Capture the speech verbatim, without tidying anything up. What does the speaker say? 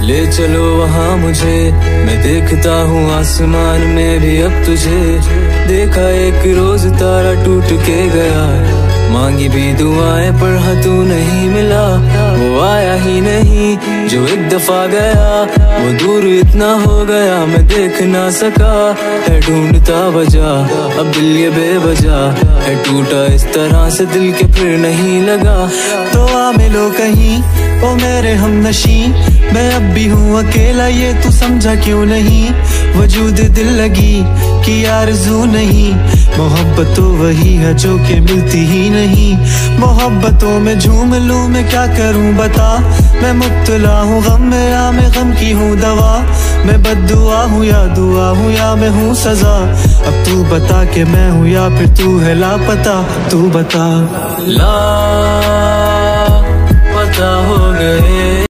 ले चलो वहाँ मुझे, मैं देखता हूँ आसमान में भी अब तुझे। देखा एक रोज तारा टूट के गया, मांगी भी दुआएं पर हाँ तू नहीं मिला। वो आया ही नहीं जो एक दफा गया, वो दूर इतना हो गया मैं देख ना सका। है ढूंढता वजह अब दिल ये बेवजह है टूटा इस तरह से दिल के फिर नहीं लगा। तो आ मिलो कहीं ओ मेरे हमनशी, मैं अब भी हूँ अकेला ये तू समझा क्यों नहीं। वजूद दिल लगी कि आरज़ू नहीं, मोहब्बत तो वही है जो के मिलती ही नहीं। मोहब्बतों में झूम लूँ मैं क्या करूँ बता, मैं मुब्तला हूँ गम में या मैं गम की हूँ दवा। मैं बद्दुआ हूँ या दुआ हूँ या मैं हूँ सजा। अब तू बता के मैं हूँ या फिर तू है लापता, तू बता। ला पता हो गए